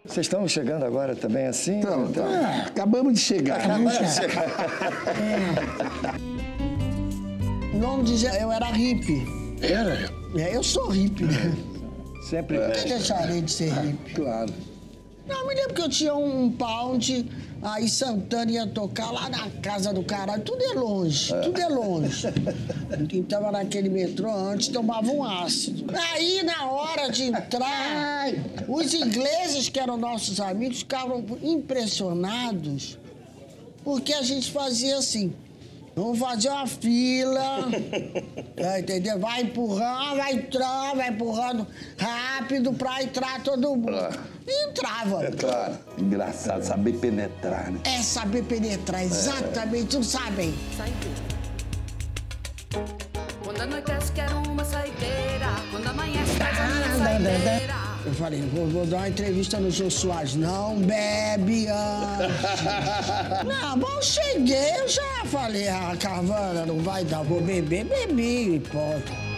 Vocês estão chegando agora também assim? Então, acabamos de chegar. O nome dizia, eu era hippie. Era? Eu sou hippie. Sempre Por que deixarei de ser hippie? Claro. Não, me lembro que eu tinha um pound, aí Santana ia tocar lá na casa do caralho. Tudo é longe, tudo é longe. Quem tava naquele metrô antes tomava um ácido. Aí, na hora de entrar, os ingleses, que eram nossos amigos, ficavam impressionados porque a gente fazia assim. Vamos fazer uma fila, entendeu? Vai empurrando, vai empurrando rápido pra entrar todo mundo. E entrava. É claro. Engraçado, saber penetrar, né? É saber penetrar, exatamente, não sabem. Quando anoitece quero uma saideira, quando amanhece traz a minha saideira. Eu falei, vou dar uma entrevista no Jô Soares. Não bebe antes. Não, bom, cheguei, eu já falei, Carvana, não vai dar, vou beber, bebi, pronto.